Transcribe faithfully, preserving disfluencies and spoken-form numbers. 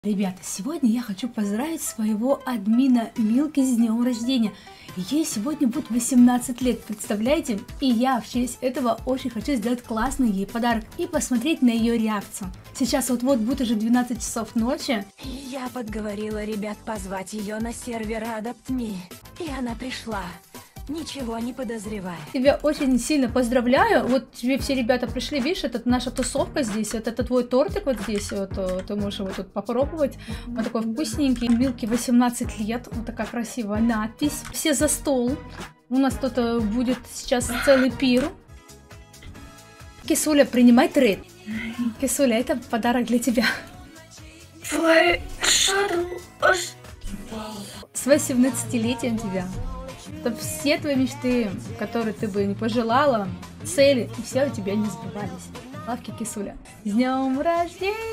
Ребята, сегодня я хочу поздравить своего админа Милки с днем рождения. Ей сегодня будет восемнадцать лет, представляете? И я в честь этого очень хочу сделать классный ей подарок и посмотреть на ее реакцию. Сейчас вот-вот будет уже двенадцать часов ночи. Я подговорила ребят позвать ее на сервер AdaptMe, и она пришла. Ничего не подозревая. Тебя очень сильно поздравляю. Вот тебе все ребята пришли, видишь, это наша тусовка здесь, вот это твой тортик вот здесь, вот ты можешь его тут попробовать. Он такой вкусненький. Милке восемнадцать лет, вот такая красивая надпись. Все за стол. У нас тут будет сейчас целый пир. Кисуля, принимай трейд. Кисуля, это подарок для тебя. С восемнадцатилетием тебя. Чтобы все твои мечты, которые ты бы не пожелала, цели, и все у тебя не сбывались. Лавки, Кисуля. С днем рождения!